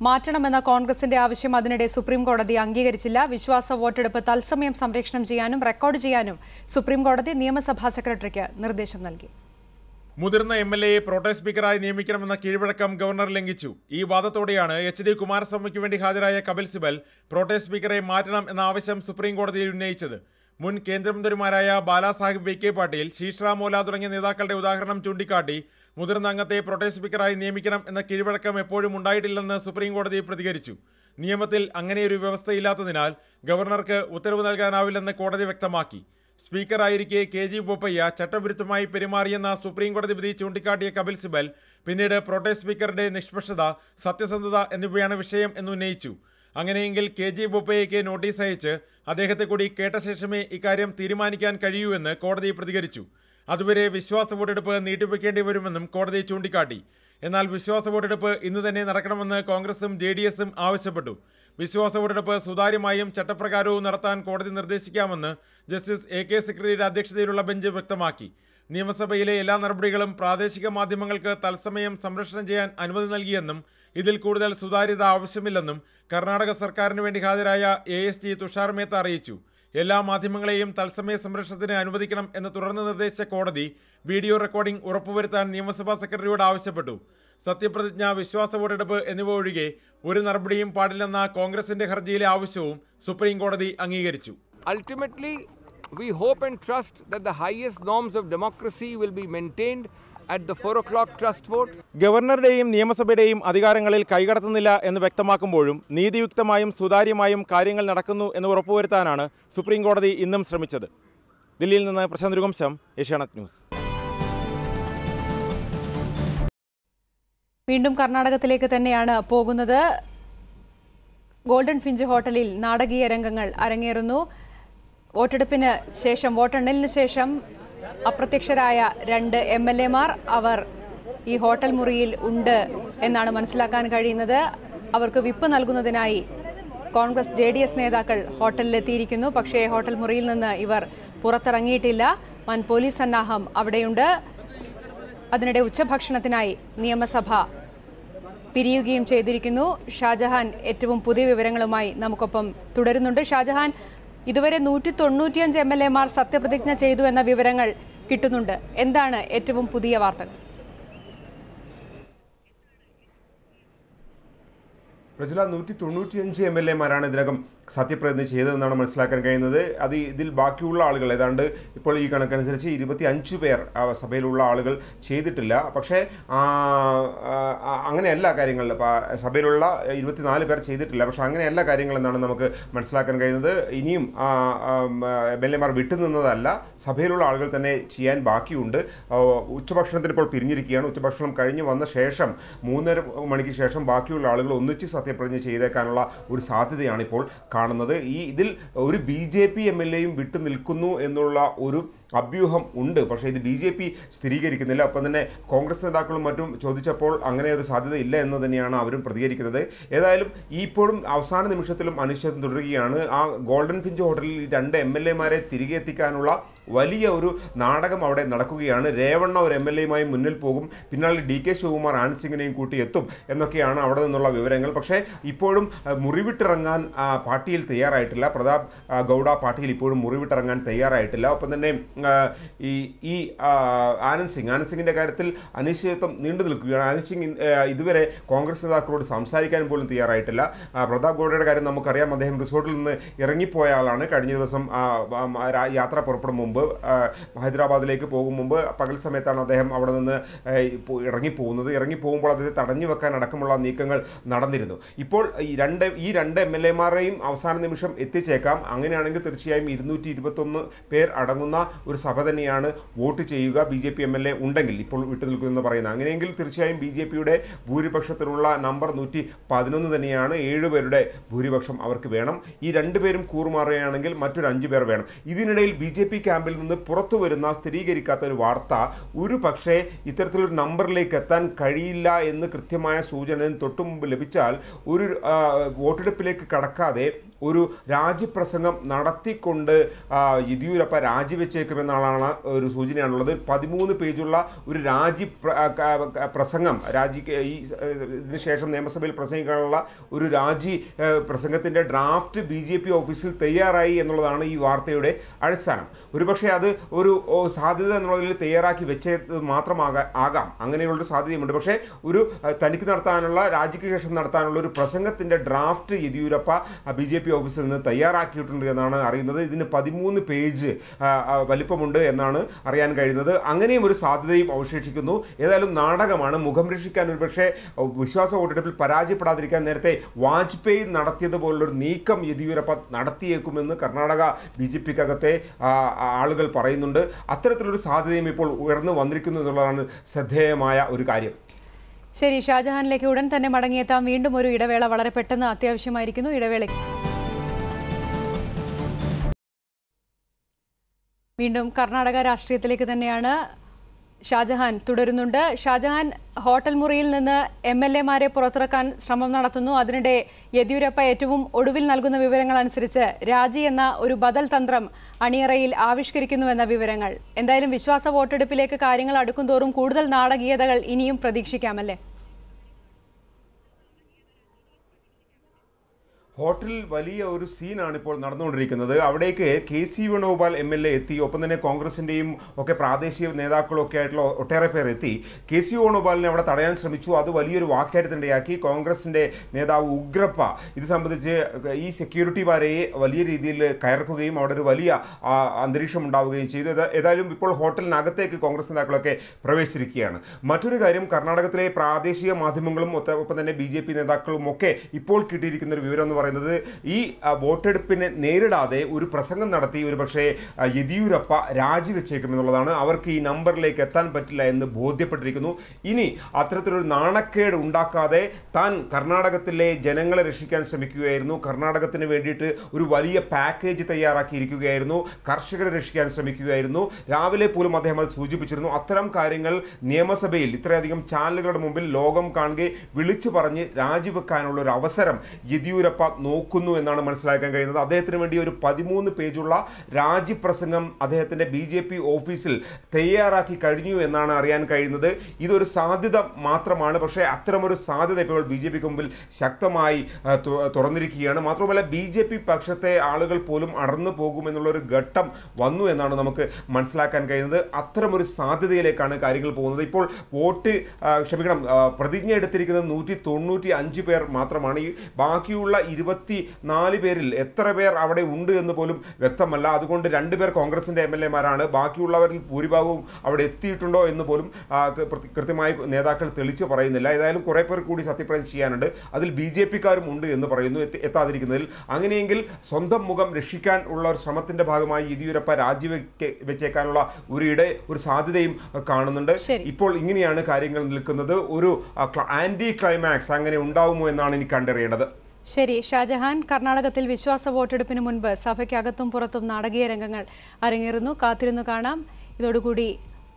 മാറ്റണമെന്ന കോൺഗ്രസിന്റെ ആവശ്യം അതിനിടെ സുപ്രീം കോടതി അംഗീകരിച്ചില്ല. വിശ്വാസ വോട്ടെടുപ്പ് തത്സമയം സംപ്രേഷണം ചെയ്യാനും റെക്കോർഡ് ചെയ്യാനും സുപ്രീം കോടതി നിയമസഭാ സെക്രട്ടറിക്ക് നിർദ്ദേശം നൽകി. മുതിർന്ന എം എൽ എയെ പ്രോട്ടേം സ്പീക്കറായി നിയമിക്കണമെന്ന കീഴ്വഴക്കം ഗവർണർ ലംഘിച്ചു. ഈ വാദത്തോടെയാണ് എച്ച് ഡി കുമാരസ്വാമിക്ക് വേണ്ടി ഹാജരായ കപിൽ സിബൽ പ്രോട്ടേം സ്പീക്കറെ മാറ്റണം എന്ന ആവശ്യം സുപ്രീം കോടതിയിൽ ഉന്നയിച്ചത്. മുൻ കേന്ദ്രമന്ത്രിമാരായ ബാലാസാഹിബ് വിഖെ പാട്ടീൽ, ശീഷ്റാം ഓല തുടങ്ങിയ നേതാക്കളുടെ ഉദാഹരണം ചൂണ്ടിക്കാട്ടി മുതിർന്ന അംഗത്തെ പ്രോട്ടേം സ്പീക്കറായി നിയമിക്കണം എന്ന കീഴ്വഴക്കം എപ്പോഴും ഉണ്ടായിട്ടില്ലെന്ന് സുപ്രീം കോടതി പ്രതികരിച്ചു. നിയമത്തിൽ അങ്ങനെയൊരു വ്യവസ്ഥയില്ലാത്തതിനാൽ ഗവർണർക്ക് ഉത്തരവ് നൽകാനാവില്ലെന്ന് കോടതി വ്യക്തമാക്കി. സ്പീക്കറായിരിക്കെ കെ ജി ബൊപ്പയ്യ ചട്ടവിരുദ്ധമായി പെരുമാറിയെന്ന സുപ്രീം കോടതി വിധി ചൂണ്ടിക്കാട്ടിയ കപിൽ സിബൽ പിന്നീട് പ്രോട്ടേം സ്പീക്കറുടെ നിഷ്പക്ഷത, സത്യസന്ധത എന്നിവയാണ് വിഷയം എന്നുന്നയിച്ചു. അങ്ങനെയെങ്കിൽ കെ ജി ബൊപ്പയ്യയ്ക്ക് നോട്ടീസ് അയച്ച് അദ്ദേഹത്തെ കൂടി കേട്ട ശേഷമേ ഇക്കാര്യം തീരുമാനിക്കാൻ കഴിയൂ എന്ന് കോടതി പ്രതികരിച്ചു. അതുവരെ വിശ്വാസ വോട്ടെടുപ്പ് നീട്ടിവെക്കേണ്ടി വരുമെന്നും കോടതി ചൂണ്ടിക്കാട്ടി. എന്നാൽ വിശ്വാസ വോട്ടെടുപ്പ് ഇന്ന് തന്നെ നടക്കണമെന്ന് കോൺഗ്രസും ജെ ഡി എസും ആവശ്യപ്പെട്ടു. വിശ്വാസ വോട്ടെടുപ്പ് സുതാര്യമായും ചട്ടപ്രകാരവും നടത്താൻ കോടതി നിർദ്ദേശിക്കാമെന്ന് ജസ്റ്റിസ് എ കെ സിക്രിയുടെ അധ്യക്ഷതയിലുള്ള ബെഞ്ച് വ്യക്തമാക്കി. നിയമസഭയിലെ എല്ലാ നടപടികളും പ്രാദേശിക മാധ്യമങ്ങൾക്ക് തത്സമയം സംപ്രേഷണം ചെയ്യാൻ അനുമതി നൽകിയെന്നും ഇതിൽ കൂടുതൽ സുതാര്യത ആവശ്യമില്ലെന്നും കർണാടക സർക്കാരിന് വേണ്ടി ഹാജരായ A S G Tushar Mehta അറിയിച്ചു. എല്ലാ മാധ്യമങ്ങളെയും തത്സമയ സംരക്ഷണത്തിന് അനുവദിക്കണം എന്ന് തുടർന്ന് നിർദ്ദേശിച്ച കോടതി വീഡിയോ റെക്കോർഡിംഗ് ഉറപ്പുവരുത്താൻ നിയമസഭാ സെക്രട്ടറിയോട് ആവശ്യപ്പെട്ടു. സത്യപ്രതിജ്ഞ, വിശ്വാസ വോട്ടെടുപ്പ് എന്നിവ ഒഴികെ ഒരു നടപടിയും പാടില്ലെന്ന കോൺഗ്രസിന്റെ ഹർജിയിലെ ആവശ്യവും സുപ്രീം കോടതി അംഗീകരിച്ചു. Ultimately, we hope and trust that the highest norms of democracy will be maintained at the four o'clock trust vote. ഗവർണറുടെയും നിയമസഭയുടെയും അധികാരങ്ങളിൽ കൈകടത്തുന്നില്ല എന്ന് വ്യക്തമാക്കുമ്പോഴും നീതിയുക്തമായും സുതാര്യമായും കാര്യങ്ങൾ നടക്കുന്നു എന്ന് ഉറപ്പുവരുത്താനാണ് സുപ്രീം കോടതി ഇന്നും ശ്രമിച്ചത്. ദില്ലിയിൽ നിന്ന് പ്രശാന്ത് രഘുവംശം, ഏഷ്യാനെറ്റ് ന്യൂസ്. വീണ്ടും കർണാടകത്തിലേക്ക് തന്നെയാണ് പോകുന്നത്. ഗോൾഡൻ ഫിഞ്ച് ഹോട്ടലിൽ നാടകീയ രംഗങ്ങൾ അരങ്ങേറുന്നു. വോട്ടെടുപ്പിന് ശേഷം, വോട്ടെണ്ണലിന് ശേഷം അപ്രത്യക്ഷരായ രണ്ട് എം എൽ എമാർ അവർ ഈ ഹോട്ടൽ മുറിയിൽ ഉണ്ട് എന്നാണ് മനസ്സിലാക്കാൻ കഴിയുന്നത്. അവർക്ക് വിപ്പ് നൽകുന്നതിനായി കോൺഗ്രസ് ജെ ഡി എസ് നേതാക്കൾ ഹോട്ടലിലെത്തിയിരിക്കുന്നു. പക്ഷേ ഹോട്ടൽ മുറിയിൽ നിന്ന് ഇവർ പുറത്തിറങ്ങിയിട്ടില്ല. വൻ പോലീസ് സന്നാഹം അവിടെയുണ്ട്. അതിനിടെ ഉച്ചഭക്ഷണത്തിനായി നിയമസഭ പിരിയുകയും ചെയ്തിരിക്കുന്നു. ഷാജഹാൻ ഏറ്റവും പുതിയ വിവരങ്ങളുമായി നമുക്കൊപ്പം തുടരുന്നുണ്ട്. ഷാജഹാൻ, ഇതുവരെ നൂറ്റി തൊണ്ണൂറ്റിയഞ്ച് എം എൽ എമാർ സത്യപ്രതിജ്ഞ ചെയ്തു എന്ന വിവരങ്ങൾ കിട്ടുന്നുണ്ട്. എന്താണ് ഏറ്റവും പുതിയ വാർത്തകൾ? പ്രജല, നൂറ്റി തൊണ്ണൂറ്റിയഞ്ച് എം എൽ എമാരാണ് ഇതിനകം സത്യപ്രതിജ്ഞ ചെയ്തതെന്നാണ് മനസ്സിലാക്കാൻ കഴിയുന്നത്. അത് ഇതിൽ ബാക്കിയുള്ള ആളുകൾ ഏതാണ്ട് ഇപ്പോൾ ഈ കണക്കനുസരിച്ച് ഇരുപത്തി അഞ്ച് പേർ സഭയിലുള്ള ആളുകൾ ചെയ്തിട്ടില്ല. പക്ഷേ അങ്ങനെയല്ല കാര്യങ്ങൾ. സഭയിലുള്ള ഇരുപത്തിനാല് പേർ ചെയ്തിട്ടില്ല. പക്ഷേ അങ്ങനെയല്ല കാര്യങ്ങളെന്നാണ് നമുക്ക് മനസ്സിലാക്കാൻ കഴിയുന്നത്. ഇനിയും എം എൽ എമാർ വിട്ടുനിന്നതല്ല, സഭയിലുള്ള ആളുകൾ തന്നെ ചെയ്യാൻ ബാക്കിയുണ്ട്. ഉച്ചഭക്ഷണത്തിന് ഇപ്പോൾ പിരിഞ്ഞിരിക്കുകയാണ്. ഉച്ചഭക്ഷണം കഴിഞ്ഞ് വന്ന ശേഷം മൂന്നര മണിക്ക് ശേഷം ബാക്കിയുള്ള ആളുകൾ ഒന്നിച്ച് സത്യപ്രതിജ്ഞ ചെയ്തേക്കാനുള്ള ഒരു സാധ്യതയാണ് ഇപ്പോൾ കാണുന്നത്. ഈ ഇതിൽ ഒരു B J P M L എയും വിട്ടു നിൽക്കുന്നു എന്നുള്ള ഒരു അഭ്യൂഹം ഉണ്ട്. പക്ഷേ ഇത് ബി ജെ പി സ്ഥിരീകരിക്കുന്നില്ല. ഒപ്പം തന്നെ കോൺഗ്രസ് നേതാക്കളും മറ്റും ചോദിച്ചപ്പോൾ അങ്ങനെ ഒരു സാധ്യത ഇല്ല എന്ന് തന്നെയാണ് അവരും പ്രതികരിക്കുന്നത്. ഏതായാലും ഇപ്പോഴും അവസാന നിമിഷത്തിലും അനിശ്ചിതത്വം തുടരുകയാണ്. ആ ഗോൾഡൻ ഫിഞ്ച് ഹോട്ടലിൽ രണ്ട് എം എൽ എമാരെ തിരികെ എത്തിക്കാനുള്ള വലിയ ഒരു നാടകം അവിടെ നടക്കുകയാണ്. രേവണ്ണ ഒരു എം എൽ എയുമായി മുന്നിൽ പോകും, പിന്നാലെ ഡി കെ ശിവകുമാർ ആനന്ദ് സിംഗിനെയും കൂട്ടി എത്തും എന്നൊക്കെയാണ് അവിടെ നിന്നുള്ള വിവരങ്ങൾ. പക്ഷേ ഇപ്പോഴും മുറിവിട്ടിറങ്ങാൻ പാർട്ടിയിൽ തയ്യാറായിട്ടില്ല. പ്രതാപ് ഗൗഡ പാർട്ടിയിൽ ഇപ്പോഴും മുറിവിട്ടിറങ്ങാൻ തയ്യാറായിട്ടില്ല. ഒപ്പം തന്നെ ഈ ഈ ആനന്ദ് സിംഗ് ആനന്ദ് സിംഗിൻ്റെ കാര്യത്തിൽ അനിശ്ചിതത്വം നീണ്ടു നിൽക്കുകയാണ്. ആനന്ദ് സിംഗ് ഇതുവരെ കോൺഗ്രസ് നേതാക്കളോട് സംസാരിക്കാൻ പോലും തയ്യാറായിട്ടില്ല. പ്രതാപ് ഗൗഡയുടെ കാര്യം നമുക്കറിയാം. അദ്ദേഹം റിസോർട്ടിൽ നിന്ന് ഇറങ്ങിപ്പോയ ആളാണ്. കഴിഞ്ഞ ദിവസം യാത്ര പുറപ്പെടും മുമ്പ് ഹൈദരാബാദിലേക്ക് പോകും മുമ്പ് പകൽ സമയത്താണ് അദ്ദേഹം അവിടെ നിന്ന് ഇറങ്ങിപ്പോകുന്നത്. ഇറങ്ങിപ്പോകുമ്പോൾ അദ്ദേഹത്തെ തടഞ്ഞു വെക്കാൻ അടക്കമുള്ള നീക്കങ്ങൾ നടന്നിരുന്നു. ഇപ്പോൾ ഈ രണ്ട് ഈ രണ്ട് എം എൽ എമാരെയും അവസാന നിമിഷം എത്തിച്ചേക്കാം. അങ്ങനെയാണെങ്കിൽ തീർച്ചയായും ഇരുന്നൂറ്റി ഇരുപത്തൊന്ന് പേർ അടങ്ങുന്ന ഒരു സഭ തന്നെയാണ് വോട്ട് ചെയ്യുക, B J P M L A ഉണ്ടെങ്കിൽ, ഇപ്പോൾ വിട്ടുനിൽക്കുമെന്ന് പറയുന്നത്. അങ്ങനെയെങ്കിൽ തീർച്ചയായും ബി ജെ പിയുടെ ഭൂരിപക്ഷത്തിലുള്ള നമ്പർ നൂറ്റി പതിനൊന്ന് തന്നെയാണ്. ഏഴുപേരുടെ ഭൂരിപക്ഷം അവർക്ക് വേണം. ഈ രണ്ടുപേരും കൂറുമാറുകയാണെങ്കിൽ മറ്റൊരു അഞ്ചു പേർ വേണം. ഇതിനിടയിൽ ബി ജെ പി ക്യാമ്പിൽ നിന്ന് പുറത്തു വരുന്ന സ്ഥിരീകരിക്കാത്ത ഒരു വാർത്ത, ഒരു പക്ഷേ ഇത്തരത്തിലൊരു നമ്പറിലേക്ക് എത്താൻ കഴിയില്ല എന്ന് കൃത്യമായ സൂചന തൊട്ടു മുമ്പ് ലഭിച്ചാൽ ഒരു വോട്ടെടുപ്പിലേക്ക് കടക്കാതെ ഒരു രാജിപ്രസംഗം നടത്തിക്കൊണ്ട് യെദ്യൂരപ്പ രാജിവെച്ചേക്കുമെന്ന് എന്നാണ് ഒരു സൂചനയാണുള്ളത്. പതിമൂന്ന് പേജുള്ള ഒരു രാജി പ്രസംഗം രാജി ഈ ഇതിന് ശേഷം നിയമസഭയിൽ പ്രസംഗിക്കാനുള്ള ഒരു രാജി പ്രസംഗത്തിൻ്റെ ഡ്രാഫ്റ്റ് ബി ജെ പി ഓഫീസിൽ തയ്യാറായി എന്നുള്ളതാണ് ഈ വാർത്തയുടെ അടിസ്ഥാനം. ഒരുപക്ഷെ അത് ഒരു സാധ്യത എന്നുള്ളതിൽ തയ്യാറാക്കി വെച്ചത് മാത്രമാകാം ആകാം അങ്ങനെയുള്ളൊരു സാധ്യതയുമുണ്ട്. പക്ഷേ ഒരു തനിക്ക് നടത്താനുള്ള രാജിക്ക് ശേഷം നടത്താനുള്ള ഒരു പ്രസംഗത്തിൻ്റെ draft Yeddyurappa B J P ഓഫീസിൽ നിന്ന് തയ്യാറാക്കിയിട്ടുണ്ട് എന്നാണ് അറിയുന്നത്. ഇതിന് പതിമൂന്ന് പേജ് വലിപ്പമുണ്ട് എന്നാണ് അറിയാൻ കഴിയുന്നത്. അങ്ങനെയും ഒരു സാധ്യതയും അവശേഷിക്കുന്നു. ഏതായാലും നാടകമാണ്. മുഖം രക്ഷിക്കാൻ ഒരുപക്ഷെ വിശ്വാസ വോട്ടെടുപ്പിൽ പരാജയപ്പെടാതിരിക്കാൻ നേരത്തെ വാജ്പേയി നടത്തിയതുപോലുള്ളൊരു നീക്കം യെദ്യൂരപ്പ നടത്തിയേക്കുമെന്ന് കർണാടക ബി ജെ പിക്കകത്തെ ആളുകൾ പറയുന്നുണ്ട്. അത്തരത്തിലൊരു സാധ്യതയും ഇപ്പോൾ ഉയർന്നു വന്നിരിക്കുന്നു എന്നുള്ളതാണ് ശ്രദ്ധേയമായ ഒരു കാര്യം. ശരി, ഷാജഹാനിലേക്ക് ഉടൻ തന്നെ മടങ്ങിയെത്താം. വീണ്ടും ഒരു ഇടവേള വളരെ പെട്ടെന്ന് അത്യാവശ്യമായിരിക്കുന്നു. ഇടവേളയ്ക്ക് വീണ്ടും കർണാടക രാഷ്ട്രീയത്തിലേക്ക് തന്നെയാണ്. ഷാജഹാൻ തുടരുന്നുണ്ട്. ഷാജഹാൻ, ഹോട്ടൽ മുറിയിൽ നിന്ന് എം എൽ എമാരെ പുറത്തിറക്കാൻ ശ്രമം നടത്തുന്നു. അതിനിടെ യെദ്യൂരപ്പ ഏറ്റവും ഒടുവിൽ നൽകുന്ന വിവരങ്ങൾ അനുസരിച്ച് രാജി എന്ന ഒരു ബദൽ തന്ത്രം അണിയറയിൽ ആവിഷ്കരിക്കുന്നുവെന്ന വിവരങ്ങൾ. എന്തായാലും വിശ്വാസ വോട്ടെടുപ്പിലേക്ക് കാര്യങ്ങൾ അടുക്കും തോറും കൂടുതൽ നാടകീയതകൾ ഇനിയും പ്രതീക്ഷിക്കാമല്ലേ? ഹോട്ടലിൽ വലിയ ഒരു സീനാണ് ഇപ്പോൾ നടന്നുകൊണ്ടിരിക്കുന്നത്. അവിടേക്ക് K C Venugopal M L A എത്തി. ഒപ്പം തന്നെ കോൺഗ്രസിൻ്റെയും ഒക്കെ പ്രാദേശിക നേതാക്കളും ഒക്കെ ആയിട്ടുള്ള ഒട്ടേറെ പേർ എത്തി. കെ സി വേണുഗോപാലിനെ അവിടെ തടയാൻ ശ്രമിച്ചു. അത് വലിയൊരു വാക്കേറ്റത്തിനിടയാക്കി. കോൺഗ്രസിൻ്റെ നേതാവ് ഉഗ്രപ്പ ഇത് സംബന്ധിച്ച് ഈ സെക്യൂരിറ്റിമാരെ വലിയ രീതിയിൽ കയർക്കുകയും അവിടെ ഒരു വലിയ അന്തരീക്ഷം ഉണ്ടാവുകയും ചെയ്തു. ഏതായാലും ഇപ്പോൾ ഹോട്ടലിനകത്തേക്ക് കോൺഗ്രസ് നേതാക്കളൊക്കെ പ്രവേശിച്ചിരിക്കുകയാണ്. മറ്റൊരു കാര്യം, കർണാടകത്തിലെ പ്രാദേശിക മാധ്യമങ്ങളും ഒപ്പം തന്നെ ബി ജെ പി നേതാക്കളും ഒക്കെ ഇപ്പോൾ കിട്ടിയിരിക്കുന്ന ഒരു വിവരം എന്ന് പറയുന്നത് ഈ വോട്ടെടുപ്പിനെ നേരിടാതെ ഒരു പ്രസംഗം നടത്തി ഒരു പക്ഷേ യെദ്യൂരപ്പ രാജിവെച്ചേക്കുമെന്നുള്ളതാണ്. അവർക്ക് ഈ നമ്പറിലേക്ക് എത്താൻ പറ്റില്ല എന്ന് ബോധ്യപ്പെട്ടിരിക്കുന്നു. ഇനി അത്തരത്തിലൊരു നാണക്കേട് ഉണ്ടാക്കാതെ താൻ കർണാടകത്തിലെ ജനങ്ങളെ രക്ഷിക്കാൻ ശ്രമിക്കുകയായിരുന്നു. കർണാടകത്തിന് വേണ്ടിയിട്ട് ഒരു വലിയ പാക്കേജ് തയ്യാറാക്കിയിരിക്കുകയായിരുന്നു. കർഷകരെ രക്ഷിക്കാൻ ശ്രമിക്കുകയായിരുന്നു. രാവിലെ പോലും അദ്ദേഹം അത് സൂചിപ്പിച്ചിരുന്നു. അത്തരം കാര്യങ്ങൾ നിയമസഭയിൽ ഇത്രയധികം ചാനലുകളുടെ മുമ്പിൽ ലോകം കാണുകെ വിളിച്ചു പറഞ്ഞ് രാജിവെക്കാനുള്ള ഒരു അവസരം യെദ്യൂരപ്പ നോക്കുന്നു എന്നാണ് മനസ്സിലാക്കാൻ കഴിയുന്നത്. അദ്ദേഹത്തിന് വേണ്ടി ഒരു പതിമൂന്ന് പേജുള്ള രാജിപ്രസംഗം അദ്ദേഹത്തിൻ്റെ ബി ജെ പി ഓഫീസിൽ തയ്യാറാക്കി കഴിഞ്ഞു എന്നാണ് അറിയാൻ കഴിയുന്നത്. ഇതൊരു സാധ്യത മാത്രമാണ്. പക്ഷേ അത്തരമൊരു സാധ്യത ഇപ്പോൾ ബി ജെ പിക്ക് മുമ്പിൽ ശക്തമായി തുറന്നിരിക്കുകയാണ്. മാത്രമല്ല ബി ജെ പി പക്ഷത്തെ ആളുകൾ പോലും അടർന്നു പോകുമെന്നുള്ളൊരു ഘട്ടം വന്നു എന്നാണ് നമുക്ക് മനസ്സിലാക്കാൻ കഴിയുന്നത്. അത്തരമൊരു സാധ്യതയിലേക്കാണ് കാര്യങ്ങൾ പോകുന്നത്. ഇപ്പോൾ വോട്ട് ക്ഷമിക്കണം പ്രതിജ്ഞ എടുത്തിരിക്കുന്നത് നൂറ്റി തൊണ്ണൂറ്റി അഞ്ച് പേർ മാത്രമാണ്. ഈ ബാക്കിയുള്ള ഇരുപത്തി നാല് പേരിൽ എത്ര പേർ അവിടെ ഉണ്ട് എന്ന് പോലും വ്യക്തമല്ല. അതുകൊണ്ട് രണ്ടുപേർ കോൺഗ്രസിൻ്റെ എം എൽ എമാരാണ്. ബാക്കിയുള്ളവരിൽ ഭൂരിഭാഗവും അവിടെ എത്തിയിട്ടുണ്ടോ എന്ന് പോലും കൃത്യമായി നേതാക്കൾ തെളിച്ച് പറയുന്നില്ല. ഏതായാലും കുറേ പേർ കൂടി സത്യപ്രതിജ്ഞ ചെയ്യാനുണ്ട്. അതിൽ ബി ജെ പിക്കാരും ഉണ്ട് എന്ന് പറയുന്നു എത്താതിരിക്കുന്നതിൽ. അങ്ങനെയെങ്കിൽ സ്വന്തം മുഖം രക്ഷിക്കാൻ ഉള്ള ഒരു ശ്രമത്തിന്റെ ഭാഗമായി യെദ്യൂരപ്പ രാജിവെക്ക് വെച്ചേക്കാനുള്ള ഒരു ഇട ഒരു സാധ്യതയും കാണുന്നുണ്ട്. ഇപ്പോൾ ഇങ്ങനെയാണ് കാര്യങ്ങൾ നിൽക്കുന്നത്. ഒരു ആന്റി ക്ലൈമാക്സ് അങ്ങനെ ഉണ്ടാവുമോ എന്നാണ് എനിക്ക് കണ്ടറിയേണ്ടത്. ശരി ഷാജഹാൻ, കർണാടകത്തിൽ വിശ്വാസ വോട്ടെടുപ്പിന് മുൻപ് സഭയ്ക്കകത്തും പുറത്തും നാടകീയ രംഗങ്ങൾ അരങ്ങേറുന്നു. കാത്തിരുന്നു കാണാം. ഇതോടുകൂടി